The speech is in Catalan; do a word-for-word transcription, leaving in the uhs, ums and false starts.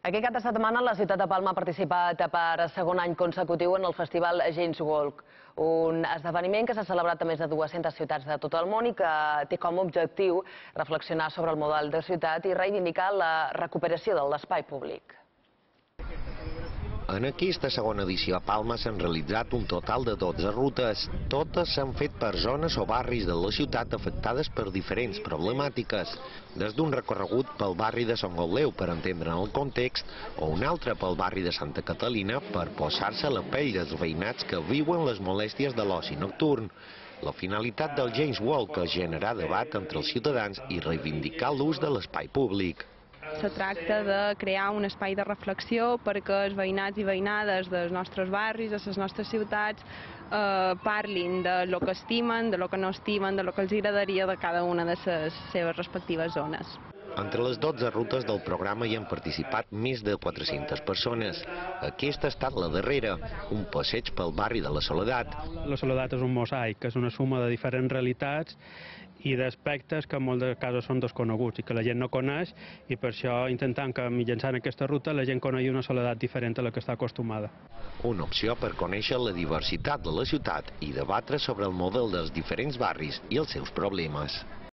Aquest cap de setmana la ciutat de Palma ha participat per segon any consecutiu en el festival James Walk, un esdeveniment que s'ha celebrat a més de dues-centes ciutats de tot el món i que té com a objectiu reflexionar sobre el model de ciutat i reivindicar la recuperació de l'espai públic. En aquesta segona edició a Palma s'han realitzat un total de dotze rutes. Totes s'han fet per zones o barris de la ciutat afectades per diferents problemàtiques. Des d'un recorregut pel barri de Sant Gauleu per entendre el context o un altre pel barri de Santa Catalina per posar-se a la pell dels veïnats que viuen les molèsties de l'oci nocturn. La finalitat del James Walk és generar debat entre els ciutadans i reivindicar l'ús de l'espai públic. Se tracta de crear un espai de reflexió perquè els veïnats i veïnades dels nostres barris, de les nostres ciutats, eh, parlin de lo que estimen, de lo que no estimen, de lo que els agradaria de cada una de les seves respectives zones. Entre les dotze rutes del programa hi han participat més de quatre-centes persones. Aquesta ha estat la darrera, un passeig pel barri de la Soledat. La Soledat és un mosaic, és una suma de diferents realitats i d'aspectes que en molts casos són desconeguts i que la gent no coneix, i per això intentant que mitjançant aquesta ruta la gent conegui una Soledat diferent a la que està acostumada. Una opció per conèixer la diversitat de la ciutat i debatre sobre el model dels diferents barris i els seus problemes.